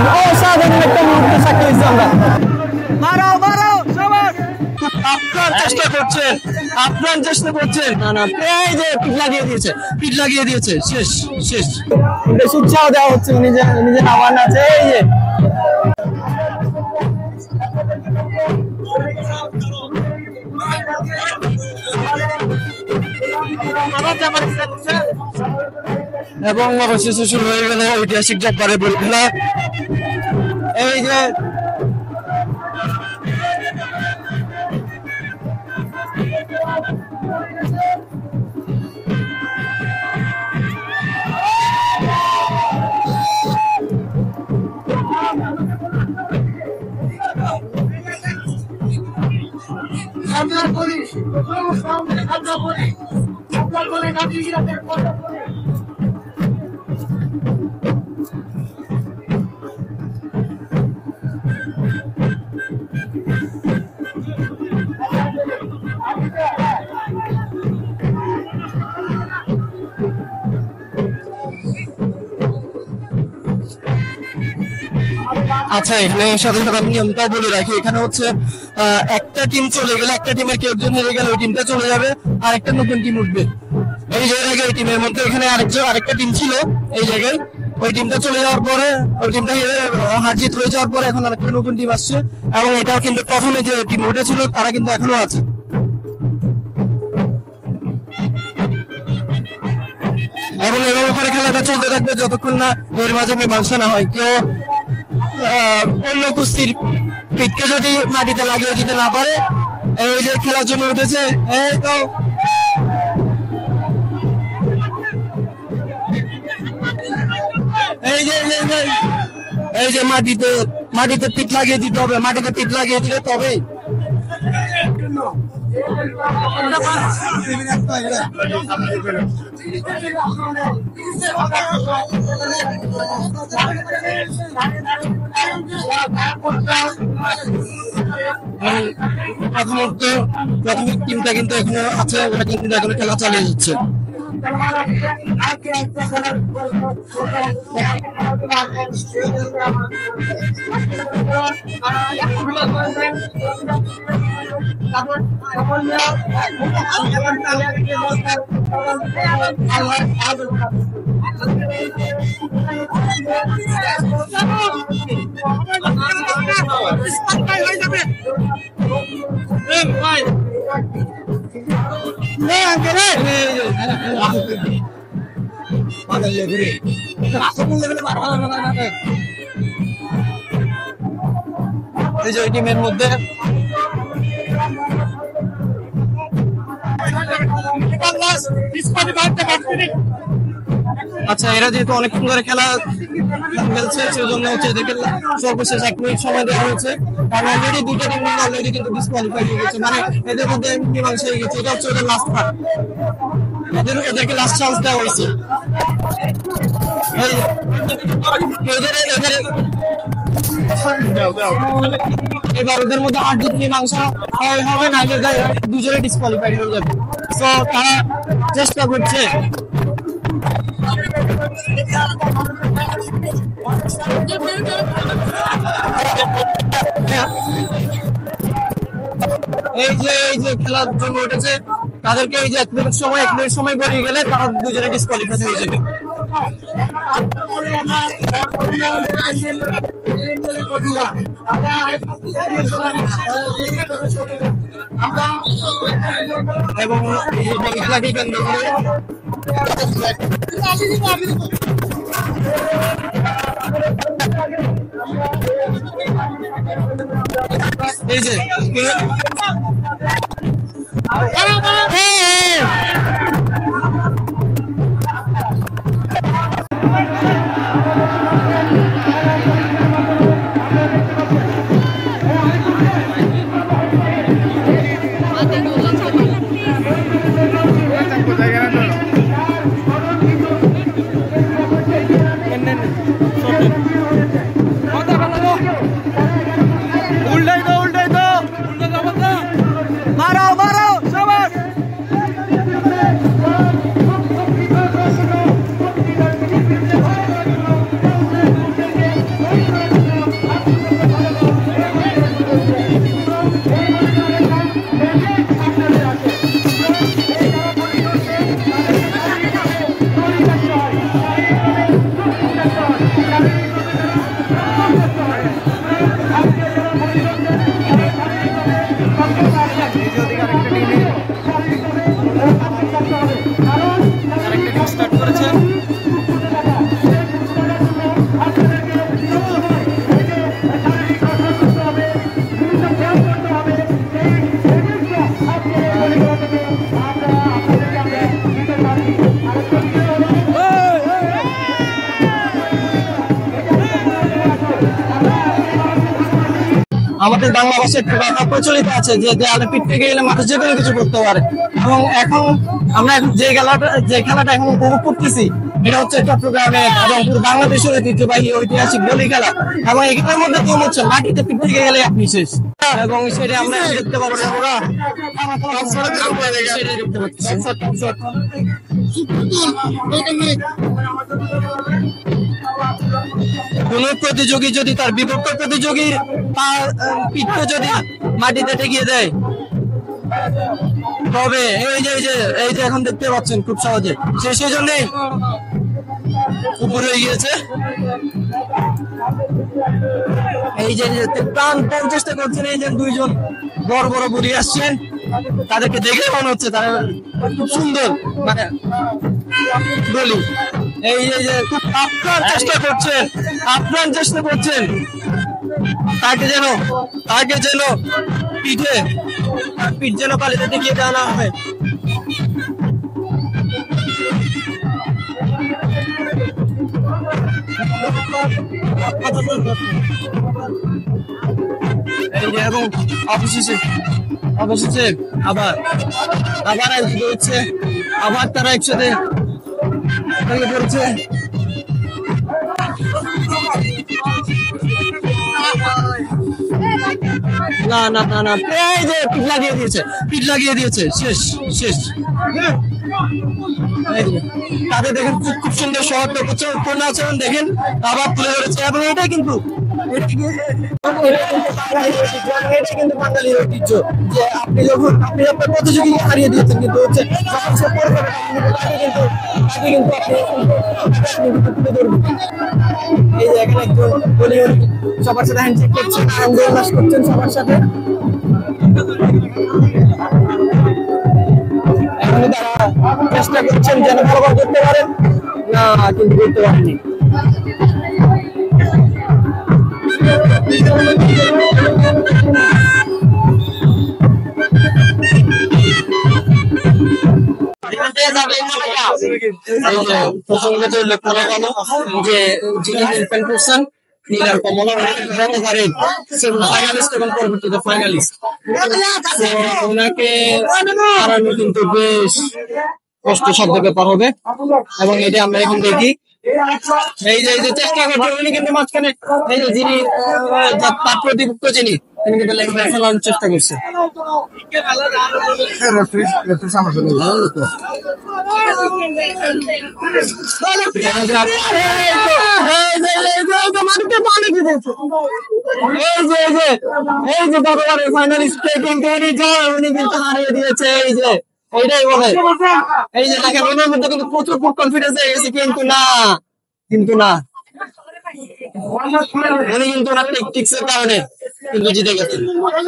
অসাধারণ একটা মুহূর্ত সাক্ষী হয়েছি আমরা। মারাও মারাও সবাই আপনার চেষ্টা করছেন, আপনার চেষ্টা করছেন। না না, এই যে পিঠ লাগিয়ে দিয়েছে, পিঠ লাগিয়ে দিয়েছে, শেষ শেষ। বেশ উৎসাহ দেওয়া হচ্ছে, নিজে নিজে নামান আছে। এই যে এবং অবশেষে শুরু হয়ে গেল ঐতিহাসিক জব্বারের বল খেলা। এই যে আচ্ছা, এখানে সাথে সাথে আমি নিয়মটাও বলে রাখি। এখানে হচ্ছে একটা টিম চলে গেলে, একটা টিমের কেউ একজন হেরে গেলে ওই টিমটা চলে যাবে, আর একটা নতুন টিম উঠবে। এই জায়গায় এই টিমের মধ্যে এখানে আরেকটা টিম ছিল এই জায়গায়, ওই টিমটা চলে যাওয়ার পরে, ওই টিমটা হার জিত হয়ে যাওয়ার পরে এখন আরেকটা নতুন টিম আসছে। এবং এটাও কিন্তু প্রথমে যে টিম উঠেছিল তারা কিন্তু এখনো আছে। এবং এভাবে করে খেলাটা চলতে থাকবে যতক্ষণ না এর মাঝে মীমাংসা না হয়। কেউ অন্য কুস্তির পিঠকে যদি মাটিতে লাগিয়ে দিতে না পারে, এই যে খেলার জন্য উঠেছে, এই তো এই যে মাটিতে পিঠ লাগিয়ে দিতে হবে, মাটিতে পিঠ লাগিয়ে দিলে তবেই। প্রাথমিক টিমটা কিন্তু এখনো আছে, ওরা কিন্তু এখনো খেলা চালিয়ে যাচ্ছে। এই যে টিমের মধ্যে আচ্ছা, এরা যেহেতু অনেকক্ষণ ধরে খেলা খেলছে সেজন্য হচ্ছে এদেরকে সর্বশেষ 1 মিনিট সময় দেওয়া হয়েছে। কারণ অলরেডি দুটো টিম অলরেডি কিন্তু ডিসকোয়ালিফাই হয়ে গেছে, মানে এদের মধ্যে মীমাংসা হয়ে গেছে। এটা হচ্ছে ওদের লাস্ট পার্ট, এদেরকে লাস্ট চান্স দেওয়া হয়েছে। এবার ওদের মধ্যে আর যদি মীমাংসা হবে না, দুজনে ডিসকোয়ালিফাইড হয়ে যাবে। তো তারা চেষ্টা করছে। এই যে খেলার জন্য উঠেছে তাদেরকে এই যে 1 মিনিট সময় বেরিয়ে গেলে তারা দুজনে ডিসকোয়ালিফাই হয়ে যাবে। এবং খেলাটি কেন্দ্র করে এই যে আমাদের বাংলা ভাষায় একটা কথা প্রচলিত আছে যে দেয়ালে পিঠ থেকে গেলে মানুষ যে কোনো কিছু করতে পারে। এবং এখন আমরা যে খেলাটা এখন উপভোগ করতেছি এটা হচ্ছে চট্টগ্রামে এবং পুরো বাংলাদেশের ঐতিহ্যবাহী ঐতিহাসিক গলি খেলা। এবং এখানের মধ্যে নিয়ম হচ্ছে মাটিতে পিঠ থেকে গেলে আপনি শেষ। এবং সেটা আমরা দেখতে পাবো না, সেটা দেখতে পাচ্ছি। কোন প্রতিযোগী যদি তার বিপক্ষ প্রতিযোগীর পিঠকে যদি মাটিতে ঠেকিয়ে দেয় তবে এই যে এখন দেখতে পাচ্ছেন খুব সহজে সেই জন্যই উপরে হয়ে গিয়েছে। এই যে প্রাণপণ চেষ্টা করছেন এই যে দুইজন বড় বড় বুড়ি আসছেন, তাদেরকে দেখে মনে হচ্ছে তারা খুব সুন্দর মানে বলি। এই যে খুব আপ্রাণ চেষ্টা করছেন তাকে যেন পিঠ যেন পালিতে দেখিয়ে দেওয়া না হয়। এই যে এবং অবশেষে আবার হচ্ছে আবার তারা একসাথে পড়ছে। না এই যে পিঠ লাগিয়ে দিয়েছে শেষ। তাদের দেখেন খুব সুন্দর সহজ আচরণ দেখেন আবার তুলে ধরেছে। এবং এটা কিন্তু বাঙালির ঐতিহ্য যে আপনি আপনার প্রতিযোগীকে হারিয়ে দিয়েছেন কিন্তু হচ্ছে এই যে এখানে একজন সবার সাথে হ্যান্ডশেক করছেন, আনন্দ উল্লাস করছেন সবার সাথে। এখন তারা চেষ্টা করছেন যেন ফলাফল করতে পারেন, না কিন্তু করতে পারেনি। ওনাকে হারানো কিন্তু বেশ কষ্টসাধ্য ব্যাপার হবে এবং এটা আমরা এখন দেখি। এই যে চেষ্টা করছেন উনি কিন্তু মাঝখানে এই যে যিনি তার প্রতিপক্ষ যিনি তিনি কিন্তু খেলার চেষ্টা করছে। উনি কিন্তু হারিয়ে দিয়েছে। এই যে এইটাই বলে এই যে তাকে মনের মধ্যে কিন্তু প্রচুর কনফিডেন্স হয়ে গেছে কিন্তু না উনি কিন্তু ওনার টেকটিক্সের কারণে কিন্তু জিতে গেছেন।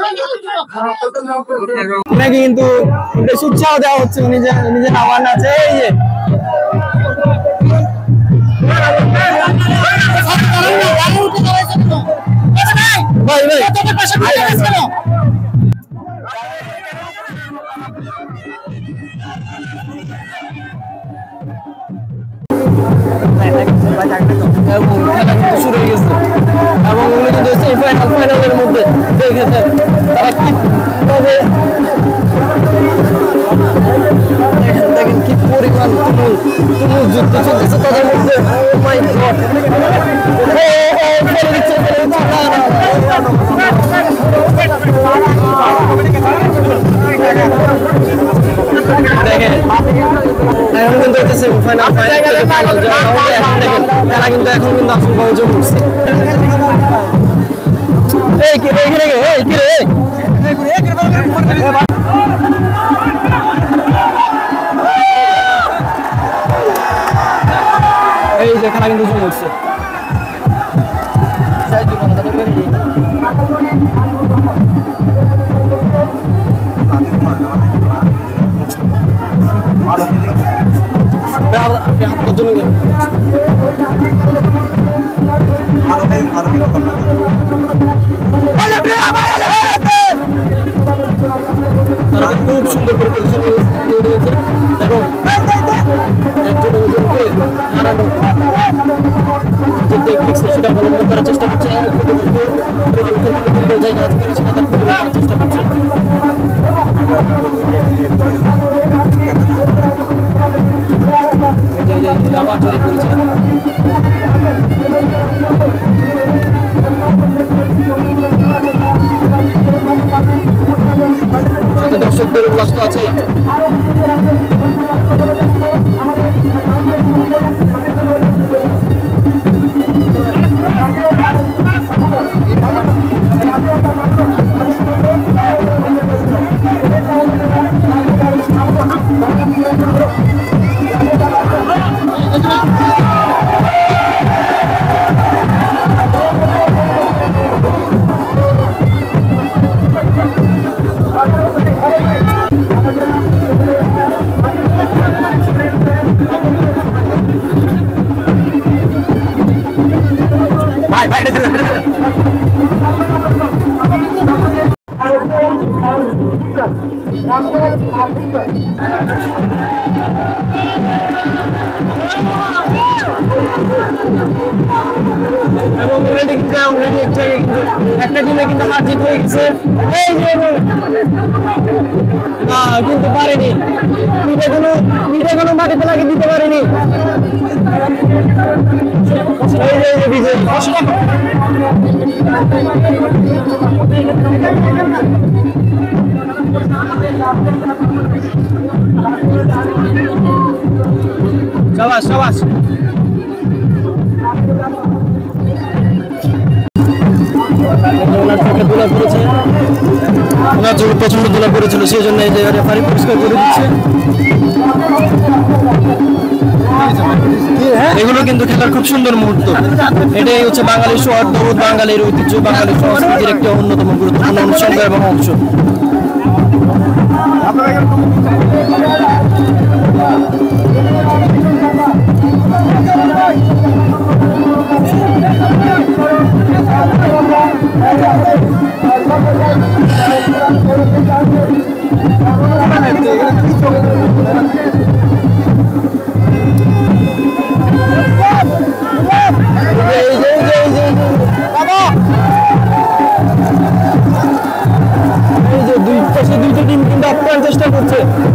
ওনাকে কিন্তু বেশ উৎসাহ দেওয়া হচ্ছে উনি যে নামান আছে। এই যে শুরু হয়ে গেছে এবং উনি কিন্তু ফাইনালের মধ্যে দেখেছেন তারা কিভাবে দেখেন কি পরিমাণ তুমুল যুদ্ধ চলতেছে তাদের মধ্যে। দেখেন এখন কিন্তু একটা সেমিফাইনাল ফাইনাল তারা কিন্তু এখন কিন্তু আসল প্রয়োজন করছে। এই যে খেলা কিন্তু শুরু হচ্ছে। খুব সুন্দর করে এবং সেটা অবলম্বন করার চেষ্টা করছে। কষ্ট আছে। একটা টিমে কিন্তু হার জিত হয়ে গেছে, কিন্তু পারেনি, পিঠে কোনো মাটিতে লাগিয়ে দিতে পারেনি। সাবাস সাবাস। প্রচন্ড দোলা পড়েছিল, সেই জন্য এই জায়গাটা রেফারি পরিষ্কার করে দিচ্ছে। এগুলো কিন্তু খেলার খুব সুন্দর মুহূর্ত। এটাই হচ্ছে বাঙালির সৌহার্দ্য, বাঙালির ঐতিহ্য, বাঙালির সংস্কৃতির একটা অন্যতম গুরুত্বপূর্ণ অনুষঙ্গ এবং অংশ। দুইটা টিম কিন্তু আপ্রাণ চেষ্টা করছে।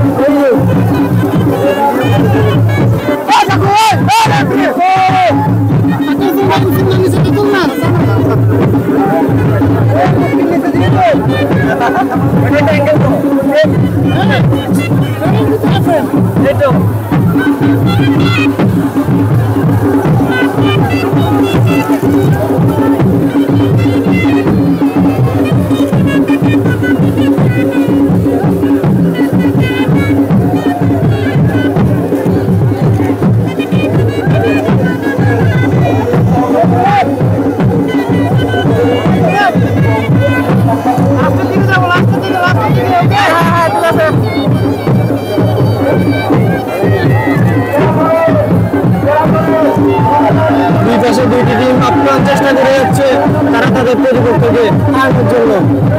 দুইটি টিম আপ্রাণ চেষ্টা করে যাচ্ছে তারা তাদের প্রতিপক্ষকে হারানোর জন্য।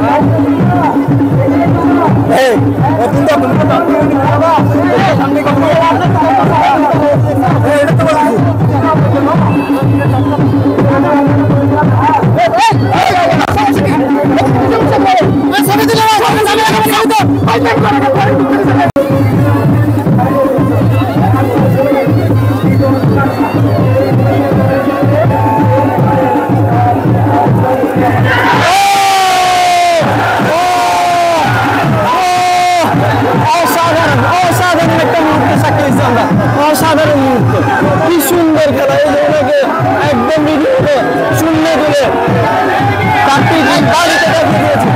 অসাধারণ মুহূর্ত, কি সুন্দর খেলা। এই জন্যকে একদম শূন্য তুলে চারটি বাড়িতে দেখিয়ে দিয়েছে।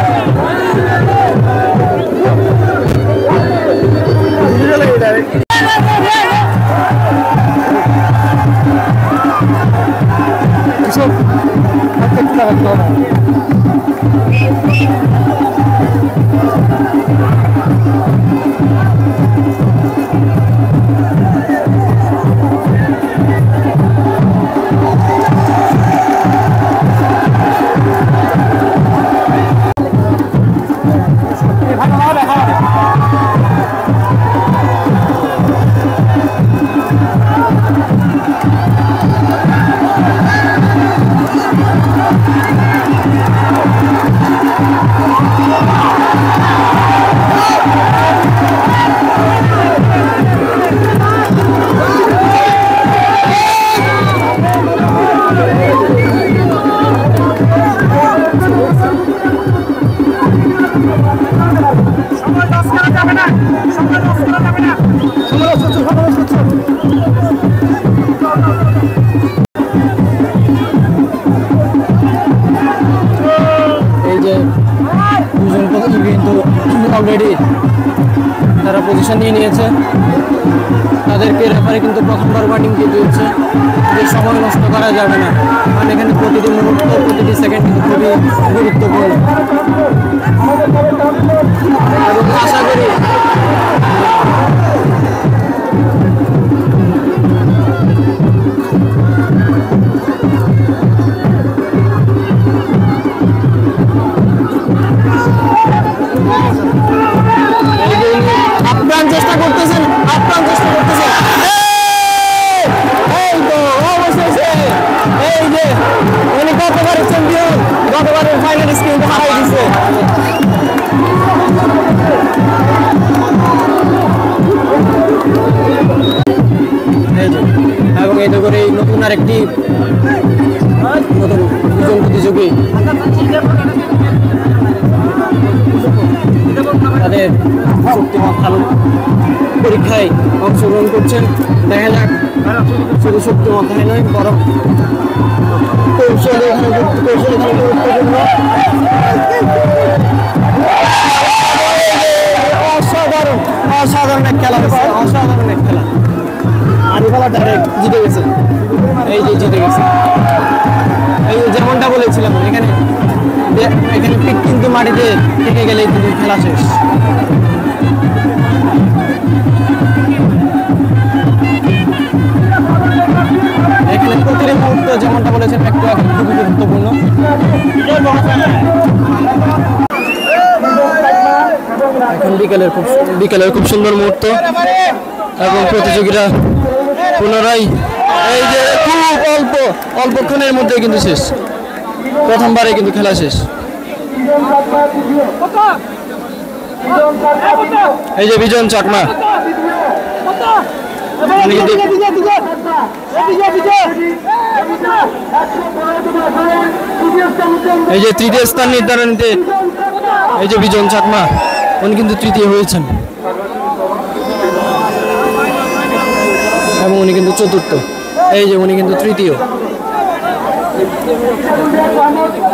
অলরেডি তারা পজিশন নিয়ে নিয়েছে। তাদেরকে রেফারি কিন্তু প্রথমবার ওয়ার্নিং দিয়ে দিয়েছে যে সময় নষ্ট করা যাবে না, কারণ এখানে প্রতিটি মুহূর্ত প্রতিটি সেকেন্ড কিন্তু খুবই গুরুত্বপূর্ণ। এবং আশা করি আপ্রাণ চেষ্টা করতেছেন, এই তো অবশেষে এই যে উনি গতবারের চ্যাম্পিয়ন, গতবারের ফাইনালিস্ট কিন্তু হারাই দিছে। এই যে এবং এই তো করে নতুন আরেকটি নতুন দুজন প্রতিযোগী তাদের শক্তিমত্তার পরীক্ষায় অংশগ্রহণ করছেন। দেখা যাক শুধু শক্তিমত্তাই নয় বরং কৌশল এখানে গুরুত্বপূর্ণ। অসাধারণ এক খেলা হয়েছে, অসাধারণ এক খেলা। আরিফালা ডাইরেক্ট জিতে গেছে, এই যে জিতে গেছে। এই যেমনটা বলেছিলাম এখানে পিক কিন্তু মাটিতে থেকে গেলে কিন্তু খেলা শেষ। এখানে প্রতিটি মুহূর্ত যেমনটা বলেছেন একটু খুবই গুরুত্বপূর্ণ। এখন বিকেলের খুব সুন্দর মুহূর্ত এবং প্রতিযোগীরা পুনরায় এই যে খুব অল্পক্ষণের মধ্যে কিন্তু শেষ, প্রথমবারে কিন্তু খেলা শেষ। এই যে বিজন চাকমা এই যে তৃতীয় স্থান নির্ধারণীতে এই যে বিজন চাকমা উনি কিন্তু তৃতীয় হয়েছেন এবং উনি কিন্তু চতুর্থ। এই যে উনি কিন্তু তৃতীয়।